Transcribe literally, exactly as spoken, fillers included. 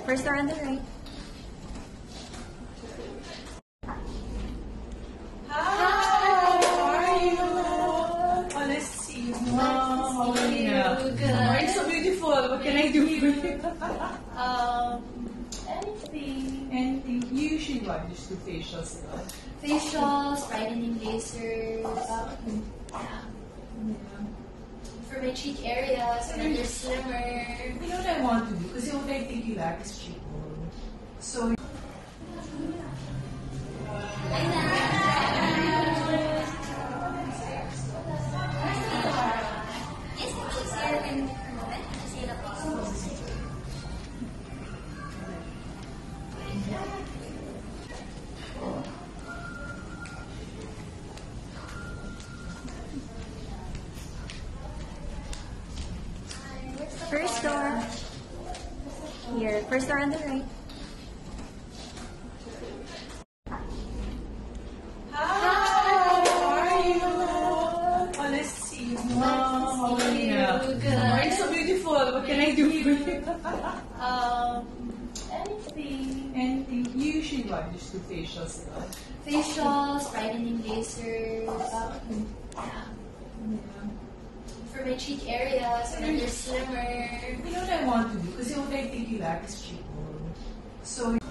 First door on the right. Hi, how are you? Oh, let's see. Wow, how are you? Good. Oh, you're so beautiful. What can I do for you? Um, anything. Anything. You usually what? Just do facials, diba? Facials, brightening lasers. Yeah. Yeah. For my cheek area, so that they're slimmer. You know what I want to do? Kasi what I think you like is cheekbone. So, First door. Here, first door on the right. hi, how are you? Oh, let's see. Wow, how are you? Good. Oh, you're so beautiful. What can I do for you? Um, anything. Anything. You usually what? Just do facials, diba? Facials, brightening lasers. Yeah. Yeah. For my cheek area, so that they're slimmer. You know what I want to do? Kasi what I think you like is cheekbone. So,